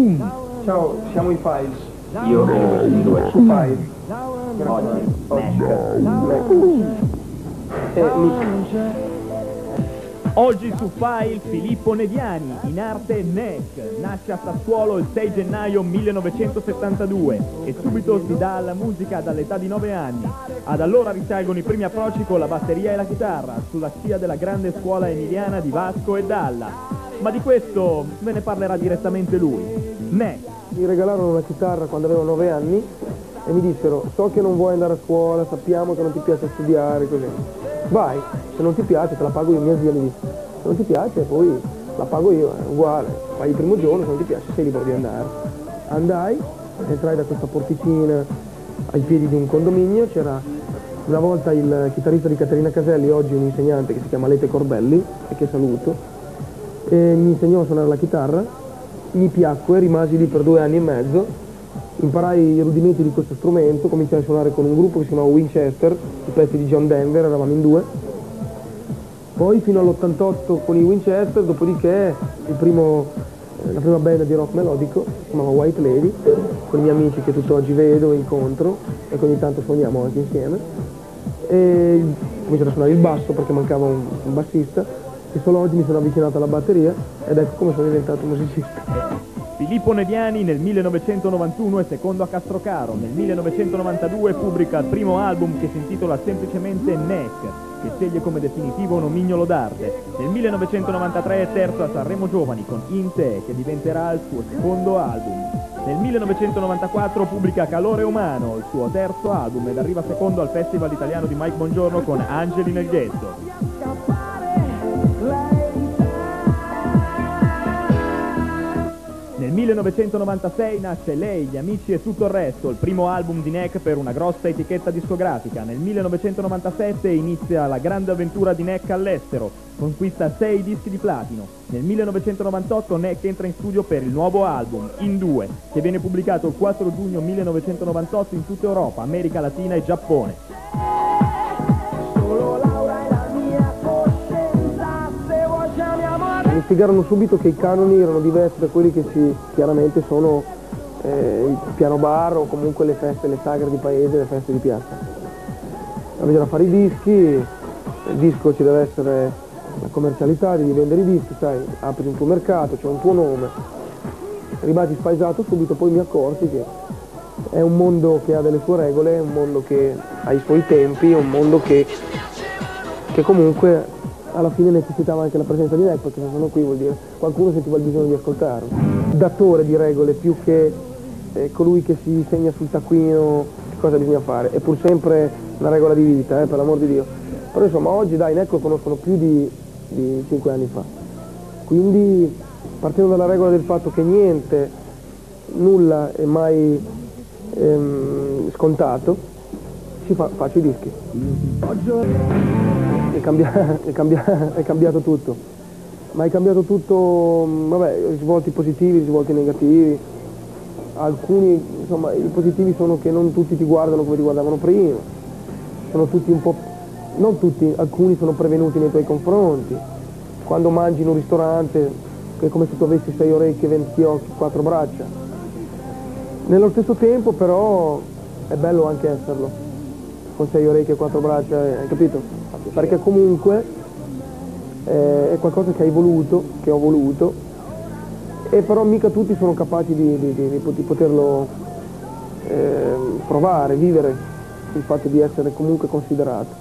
Ciao, siamo i Files. Io ho un duetto. Su Files. Oggi su File Filippo Neviani, in arte NEC, nasce a Sassuolo il 6 gennaio 1972 e subito si dà alla musica dall'età di 9 anni. Ad allora risalgono i primi approcci con la batteria e la chitarra, sulla scia della grande scuola emiliana di Vasco e Dalla. Ma di questo ve ne parlerà direttamente lui. NEC. Mi regalarono una chitarra quando avevo 9 anni e mi dissero: so che non vuoi andare a scuola, sappiamo che non ti piace studiare, così. Vai, se non ti piace te la pago io, mia zia mi disse. Se non ti piace poi la pago io, è uguale. Fai il primo giorno, se non ti piace sei libero di andare. Andai, entrai da questa porticina ai piedi di un condominio, c'era una volta il chitarrista di Caterina Caselli, oggi un insegnante che si chiama Lete Corbelli, e che saluto, e mi insegnò a suonare la chitarra, mi piacque, rimasi lì per 2 anni e mezzo. Imparai i rudimenti di questo strumento, cominciai a suonare con un gruppo che si chiamava Winchester, i pezzi di John Denver, eravamo in 2. Poi fino all'88 con i Winchester, dopodiché la prima band di rock melodico si chiamava White Lady, con i miei amici che tutt'oggi vedo, incontro e che ogni tanto suoniamo anche insieme. E cominciai a suonare il basso perché mancava un bassista, e solo oggi mi sono avvicinato alla batteria ed ecco come sono diventato musicista. Filippo Neviani nel 1991 è secondo a Castrocaro, nel 1992 pubblica il primo album che si intitola semplicemente NEC, che sceglie come definitivo un nomignolo d'arte. Nel 1993 è terzo a Sanremo Giovani con In Te, che diventerà il suo secondo album. Nel 1994 pubblica Calore Umano, il suo terzo album, ed arriva secondo al Festival Italiano di Mike Bongiorno con Angeli nel Ghetto. Nel 1996 nasce Lei, Gli Amici e Tutto il Resto, il primo album di NEC per una grossa etichetta discografica. Nel 1997 inizia la grande avventura di NEC all'estero, conquista 6 dischi di platino. Nel 1998 NEC entra in studio per il nuovo album, In Due, che viene pubblicato il 4 giugno 1998 in tutta Europa, America Latina e Giappone. Mi spiegarono subito che i canoni erano diversi da quelli che chiaramente sono il piano bar o comunque le feste, le sagre di paese, le feste di piazza. Bisogna fare i dischi, il disco ci deve essere la commercialità, devi vendere i dischi, sai, apri un tuo mercato, c'è un tuo nome. Rimasi spaesato subito, poi mi accorsi che è un mondo che ha delle sue regole, è un mondo che ha i suoi tempi, è un mondo che comunque alla fine necessitava anche la presenza di NEC, perché se sono qui vuol dire qualcuno sentiva il bisogno di ascoltarlo. Datore di regole più che colui che si segna sul taccuino cosa bisogna fare, è pur sempre una regola di vita, per l'amor di Dio. Però insomma oggi dai, NEC lo conoscono più di 5 anni fa. Quindi partendo dalla regola del fatto che niente, nulla è mai scontato, faccio i dischi. È cambiato tutto, ma è cambiato tutto, vabbè, risvolti positivi, risvolti negativi. Alcuni, insomma, i positivi sono che non tutti ti guardano come ti guardavano prima, sono tutti un po', non tutti, alcuni sono prevenuti nei tuoi confronti. Quando mangi in un ristorante è come se tu avessi 6 orecchie, 20 occhi, 4 braccia. Nello stesso tempo però è bello anche esserlo, con 6 orecchie e 4 braccia, hai capito? Perché comunque è qualcosa che hai voluto, che ho voluto, e però mica tutti sono capaci di poterlo provare, vivere il fatto di essere comunque considerato.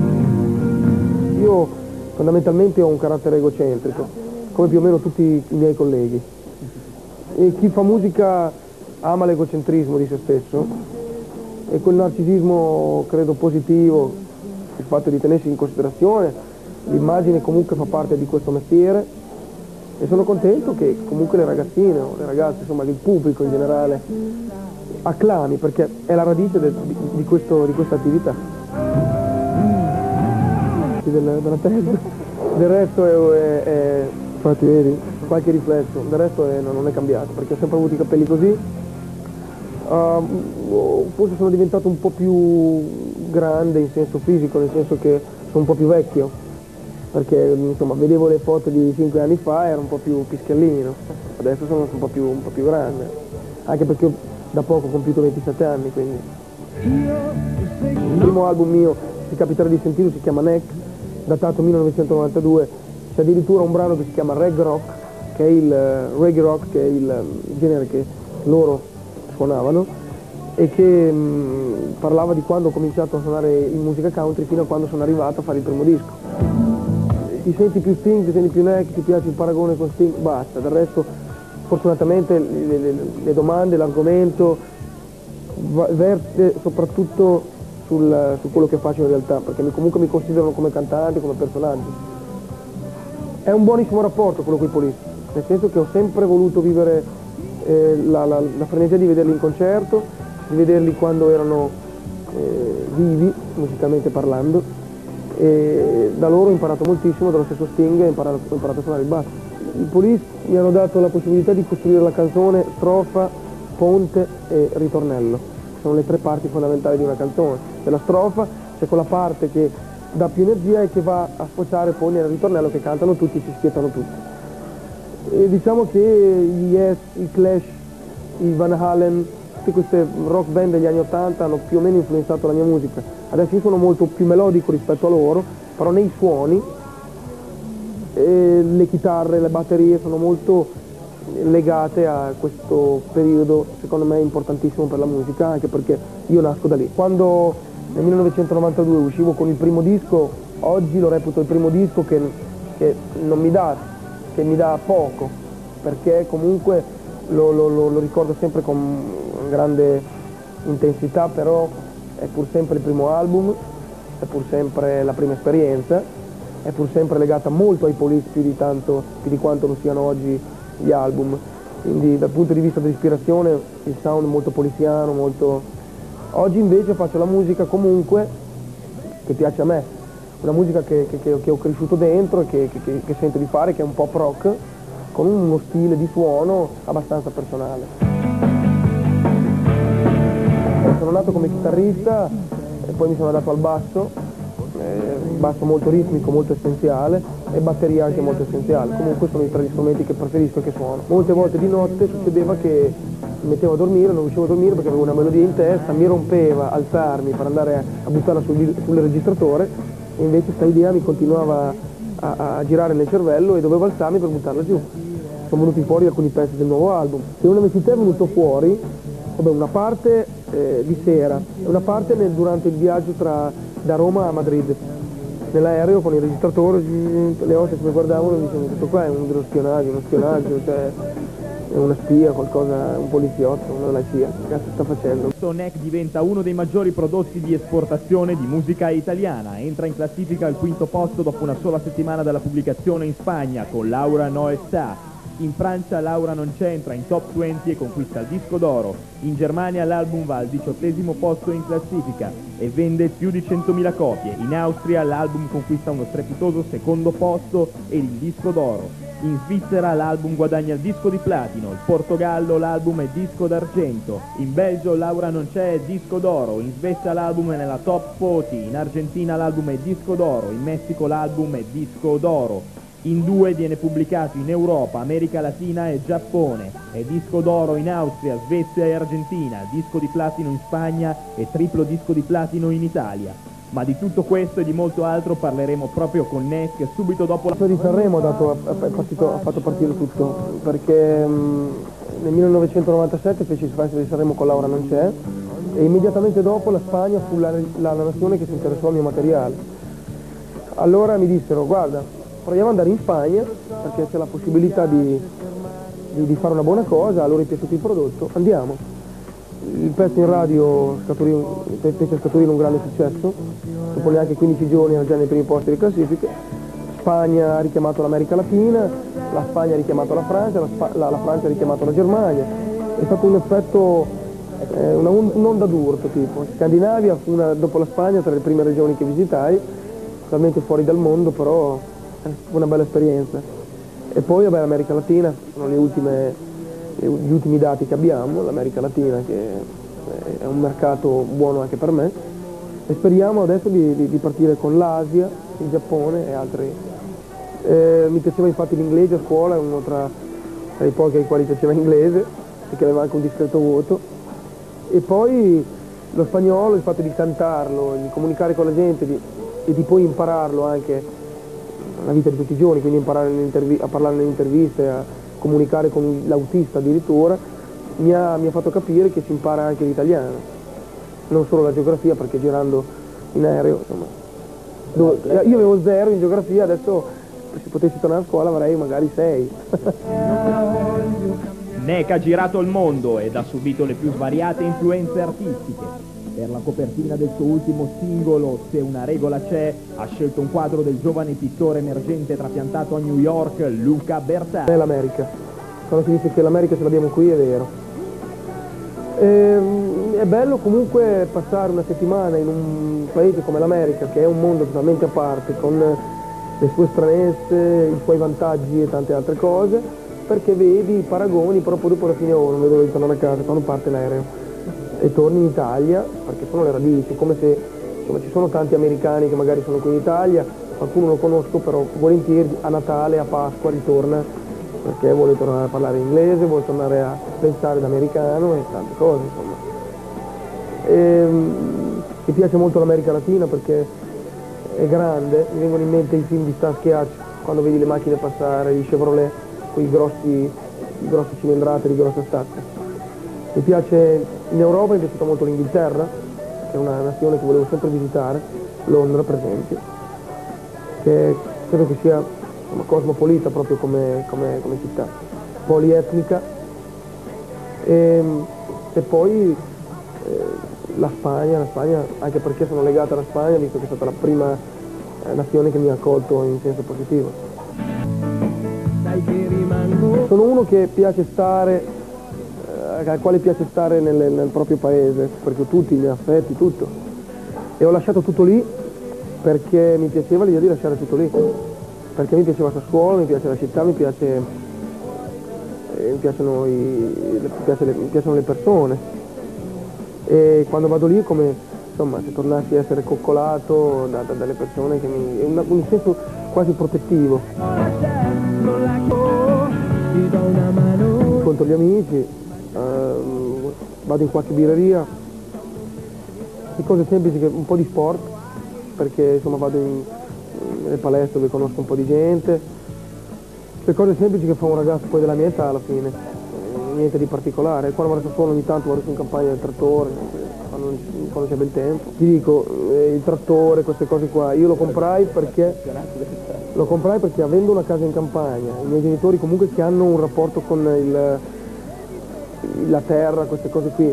Io fondamentalmente ho un carattere egocentrico, come più o meno tutti i miei colleghi, e chi fa musica ama l'egocentrismo di se stesso e quel narcisismo credo positivo, il fatto di tenersi in considerazione, l'immagine comunque fa parte di questo mestiere, e sono contento che comunque le ragazzine o le ragazze, insomma il pubblico in generale, acclami, perché è la radice di questa attività. Della testa. Del resto infatti vedi, qualche riflesso, del resto non è cambiato, perché ho sempre avuto i capelli così. Forse sono diventato un po' più grande in senso fisico, nel senso che sono un po' più vecchio, perché insomma vedevo le foto di 5 anni fa e ero un po' più pischellino. adesso sono un po' più grande, anche perché ho da poco ho compiuto 27 anni, quindi. Il primo album mio, si capiterà di sentirlo, si chiama Neck, datato 1992, c'è addirittura un brano che si chiama Reggae Rock, che è il reggae rock, che è il genere che loro suonavano, e che parlava di quando ho cominciato a suonare in musica country fino a quando sono arrivato a fare il primo disco. Ti senti più Sting, ti senti più Neck, ti piace il paragone con Sting, basta, del resto fortunatamente le domande, l'argomento verte soprattutto su quello che faccio in realtà, perché comunque mi considerano come cantante, come personaggio. È un buonissimo rapporto quello con i Police, nel senso che ho sempre voluto vivere la frenesia di vederli in concerto, di vederli quando erano vivi, musicalmente parlando, e da loro ho imparato moltissimo, dallo stesso Sting ho imparato a suonare il basso. I Police mi hanno dato la possibilità di costruire la canzone strofa, ponte e ritornello. Sono le tre parti fondamentali di una canzone. Nella strofa c'è quella parte che dà più energia e che va a sfociare poi nel ritornello, che cantano tutti e si schietano tutti. E diciamo che i Yes, i Clash, i Van Halen, tutte queste rock band degli anni 80 hanno più o meno influenzato la mia musica. Adesso io sono molto più melodico rispetto a loro, però nei suoni le chitarre, le batterie sono molto legate a questo periodo, secondo me importantissimo per la musica, anche perché io nasco da lì. Quando nel 1992 uscivo con il primo disco, oggi lo reputo il primo disco che non mi dà, che mi dà poco, perché comunque lo ricordo sempre con grande intensità, però è pur sempre il primo album, è pur sempre la prima esperienza, è pur sempre legata molto ai Police più di quanto lo siano oggi gli album. Quindi dal punto di vista dell'ispirazione il sound è molto poliziano, molto. Oggi invece faccio la musica comunque che piace a me, una musica che ho cresciuto dentro e che sento di fare, che è un pop rock, con uno stile di suono abbastanza personale. Sono nato come chitarrista e poi mi sono dato al basso molto ritmico, molto essenziale, e batteria anche molto essenziale. Comunque sono i tre strumenti che preferisco e che suono. Molte volte di notte succedeva che mi mettevo a dormire, non riuscivo a dormire perché avevo una melodia in testa, mi rompeva alzarmi per andare a buttarla sul registratore, e invece questa idea mi continuava a girare nel cervello e dovevo alzarmi per buttarla giù. Sono venuti fuori alcuni pezzi del nuovo album. Se una vestita è venuto fuori, una parte di sera e una parte durante il viaggio da Roma a Madrid. Nell'aereo con il registratore, le hostess mi guardavano e dicevano: questo qua è uno spionaggio, cioè è una spia, qualcosa, un poliziotto, non la CIA, che cazzo sta facendo? Neck diventa uno dei maggiori prodotti di esportazione di musica italiana, entra in classifica al quinto posto dopo una sola settimana dalla pubblicazione in Spagna con Laura no está. In Francia Laura non c'entra in top 20 e conquista il disco d'oro. In Germania l'album va al 18° posto in classifica e vende più di 100.000 copie. In Austria l'album conquista uno strepitoso secondo posto e il disco d'oro. In Svizzera l'album guadagna il disco di platino, in Portogallo l'album è disco d'argento, in Belgio Laura non c'è è disco d'oro, in Svezia l'album è nella top 40, in Argentina l'album è disco d'oro, in Messico l'album è disco d'oro. In 2 viene pubblicato in Europa, America Latina e Giappone, è disco d'oro in Austria, Svezia e Argentina, disco di platino in Spagna e triplo disco di platino in Italia. Ma di tutto questo e di molto altro parleremo proprio con Neck subito dopo la... di Sanremo ha fatto partire tutto, perché nel 1997 feci il Festival di Sanremo con Laura non c'è, e immediatamente dopo la Spagna fu la nazione che si interessò al mio materiale. Allora mi dissero: guarda, proviamo ad andare in Spagna perché c'è la possibilità di fare una buona cosa, a loro è piaciuto il prodotto, andiamo. Il pezzo in radio fece scaturire un grande successo, dopo neanche 15 giorni era già nei primi posti delle classifiche. Spagna ha richiamato l'America Latina, la Spagna ha richiamato la Francia, la Francia ha richiamato la Germania. È stato un effetto, un'onda d'urto tipo. Scandinavia fu dopo la Spagna tra le prime regioni che visitai, totalmente fuori dal mondo, però fu una bella esperienza. E poi vabbè, l'America Latina sono gli ultimi dati che abbiamo, l'America Latina che è un mercato buono anche per me, e speriamo adesso di partire con l'Asia, il Giappone e altri. Mi piaceva infatti l'inglese a scuola, è uno tra tra i pochi ai quali piaceva inglese, perché aveva anche un discreto voto, e poi lo spagnolo, il fatto di cantarlo, di comunicare con la gente e di poi impararlo anche nella vita di tutti i giorni, quindi imparare a parlare nelle interviste, a comunicare con l'autista addirittura, mi ha fatto capire che si impara anche l'italiano, non solo la geografia, perché girando in aereo, insomma, io avevo 0 in geografia, adesso se potessi tornare a scuola avrei magari 6. Nek ha girato il mondo ed ha subito le più svariate influenze artistiche. Per la copertina del suo ultimo singolo, Se una regola c'è, ha scelto un quadro del giovane pittore emergente trapiantato a New York, Luca Bertà. È l'America. Quando si dice che l'America ce l'abbiamo qui è vero. È bello comunque passare una settimana in un paese come l'America, che è un mondo totalmente a parte, con le sue stranezze, i suoi vantaggi e tante altre cose, perché vedi i paragoni proprio dopo la fine ora, non vedo di tornare a casa quando parte l'aereo e torni in Italia, perché sono le radici, come se insomma, ci sono tanti americani che magari sono qui in Italia, qualcuno lo conosco, però volentieri a Natale, a Pasqua ritorna, perché vuole tornare a parlare inglese, vuole tornare a pensare d'americano e tante cose, insomma. Mi piace molto l'America Latina perché è grande, mi vengono in mente i film di Starsky Hutch, quando vedi le macchine passare, i Chevrolet, quei grossi cilindrate di grossa stazza. Mi piace, in Europa mi è piaciuta molto l'Inghilterra, che è una nazione che volevo sempre visitare, Londra per esempio, che credo che sia insomma, cosmopolita proprio come città, polietnica, e poi la Spagna anche perché sono legata alla Spagna, visto che è stata la prima nazione che mi ha accolto in senso positivo. Sono uno che piace stare, al quale piace stare nel proprio paese, perché tutti i miei affetti, tutto. E ho lasciato tutto lì perché mi piaceva l'idea di lasciare tutto lì, perché mi piaceva la scuola, mi piace la città, mi piacciono le persone. E quando vado lì è come insomma, se tornassi a essere coccolato dalle persone, che è un senso quasi protettivo. Incontro gli amici, vado in qualche birreria, di cose semplici, un po' di sport, perché insomma vado nelle palestre dove conosco un po' di gente, le cose semplici che fa un ragazzo poi della mia età alla fine, niente di particolare. Quando vado solo ogni tanto vado su in campagna del trattore, quando c'è bel tempo. Ti dico, il trattore, queste cose qua, io lo comprai perché avendo una casa in campagna, i miei genitori comunque che hanno un rapporto con la terra, queste cose qui,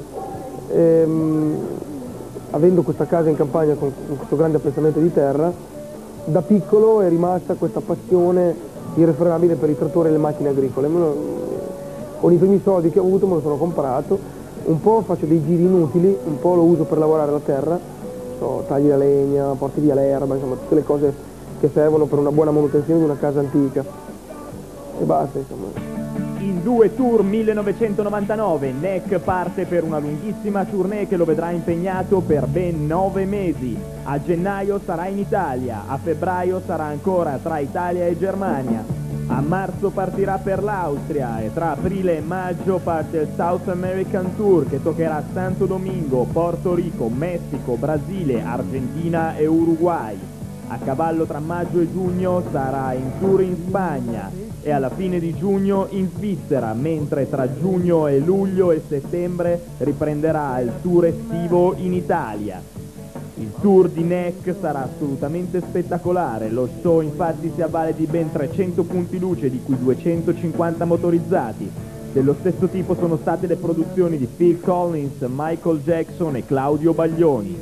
avendo questa casa in campagna con questo grande appezzamento di terra, da piccolo è rimasta questa passione irrefrenabile per i trattori e le macchine agricole. Con i primi soldi che ho avuto me lo sono comprato, un po' faccio dei giri inutili, un po' lo uso per lavorare la terra, tagli la legna, porti via l'erba, insomma tutte le cose che servono per una buona manutenzione di una casa antica. E basta, insomma. In 2 tour 1999, Nek parte per una lunghissima tournée che lo vedrà impegnato per ben 9 mesi. A gennaio sarà in Italia, a febbraio sarà ancora tra Italia e Germania. A marzo partirà per l'Austria e tra aprile e maggio parte il South American Tour che toccherà Santo Domingo, Porto Rico, Messico, Brasile, Argentina e Uruguay. A cavallo tra maggio e giugno sarà in tour in Spagna e alla fine di giugno in Svizzera, mentre tra giugno e luglio e settembre riprenderà il tour estivo in Italia. Il tour di Nek sarà assolutamente spettacolare, lo show infatti si avvale di ben 300 punti luce, di cui 250 motorizzati. Dello stesso tipo sono state le produzioni di Phil Collins, Michael Jackson e Claudio Baglioni.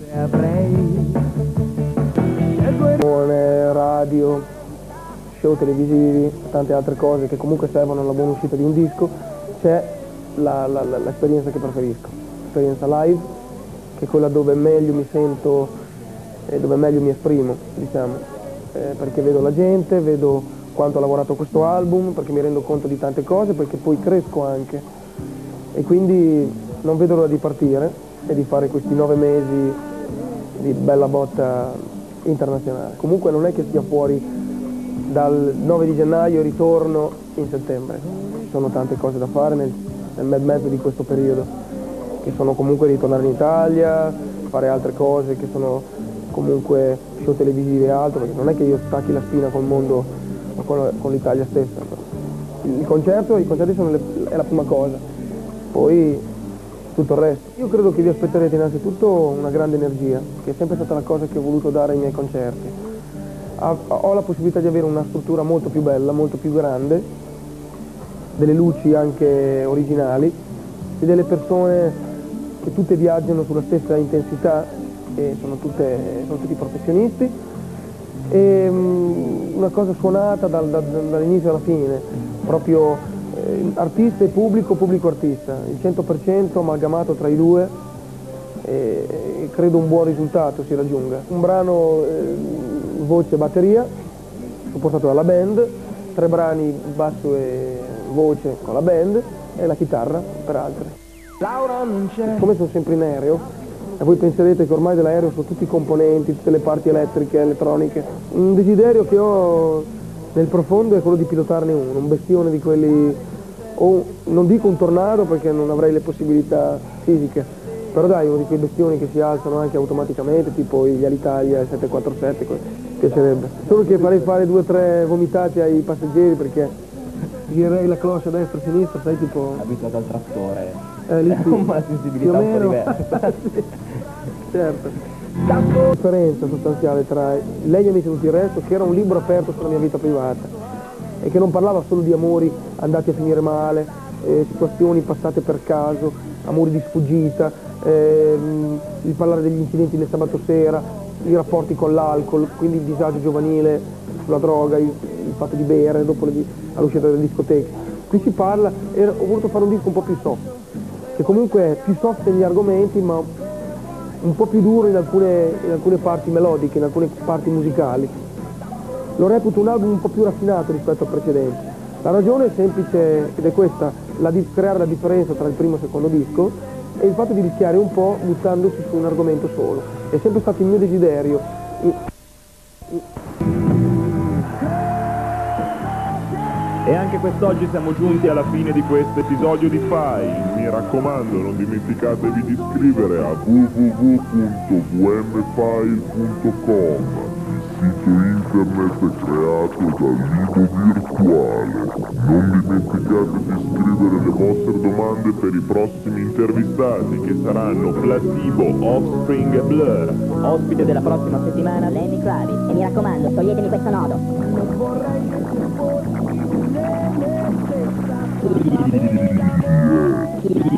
Radio, show televisivi, tante altre cose che comunque servono alla buona uscita di un disco, c'è l'esperienza che preferisco, l'esperienza live, che è quella dove meglio mi sento e dove meglio mi esprimo, diciamo, perché vedo la gente, vedo quanto ha lavorato questo album, perché mi rendo conto di tante cose, perché poi cresco anche e quindi non vedo l'ora di partire e di fare questi 9 mesi di bella botta internazionale. Comunque non è che sia fuori dal 9 di gennaio ritorno in settembre. Ci sono tante cose da fare nel mezzo di questo periodo, che sono comunque ritornare in Italia, fare altre cose che sono comunque show televisive e altro, perché non è che io stacchi la spina col mondo, ma con l'Italia stessa. I concerti sono è la prima cosa, poi tutto il resto. Io credo che vi aspetterete innanzitutto una grande energia, che è sempre stata la cosa che ho voluto dare ai miei concerti. Ho la possibilità di avere una struttura molto più bella, molto più grande, delle luci anche originali e delle persone che tutte viaggiano sulla stessa intensità e sono tutti professionisti, e una cosa suonata dall'inizio alla fine, proprio artista e pubblico, pubblico-artista, il 100% amalgamato tra i due, e credo un buon risultato si raggiunga. Un brano voce e batteria, supportato dalla band, 3 brani basso e voce con la band e la chitarra per altri. Laura non c'è. Come sono sempre in aereo, e voi penserete che ormai dell'aereo sono tutti i componenti, tutte le parti elettriche, elettroniche. Un desiderio che ho nel profondo è quello di pilotarne uno, un bestione di quelli, o non dico un tornado perché non avrei le possibilità fisiche, però dai, uno di quei bestioni che si alzano anche automaticamente, tipo gli Alitalia 747, piacerebbe. Solo che farei fare 2 o 3 vomitati ai passeggeri, perché girerei la cloche a destra e a sinistra, sai, tipo... Abituato al trattore, lì sì, una sensibilità un po' diversa. Sì, certo. La differenza sostanziale tra lei e Amici Tutti il Resto, che era un libro aperto sulla mia vita privata e che non parlava solo di amori andati a finire male, situazioni passate per caso, amori di sfuggita, il parlare degli incidenti del sabato sera, i rapporti con l'alcol, quindi il disagio giovanile sulla droga, il fatto di bere dopo all'uscita delle discoteche. Qui si parla, ho voluto fare un disco un po' più soft, che comunque è più soft negli argomenti, ma un po' più duro in alcune parti melodiche, in alcune parti musicali. Lo reputo un album un po' più raffinato rispetto al precedente. La ragione è semplice ed è questa, creare la differenza tra il primo e il secondo disco e il fatto di rischiare un po' buttandosi su un argomento solo. È sempre stato il mio desiderio. E anche quest'oggi siamo giunti alla fine di questo episodio di File. Mi raccomando, non dimenticatevi di iscrivere a www.vmfile.com, il sito internet creato dal Lido Virtuale. Non dimenticate di scrivere le vostre domande per i prossimi intervistati, che saranno Placebo, Offspring e Blur. Ospite della prossima settimana, Lenny Kravitz. E mi raccomando, toglietemi questo nodo. Yeah.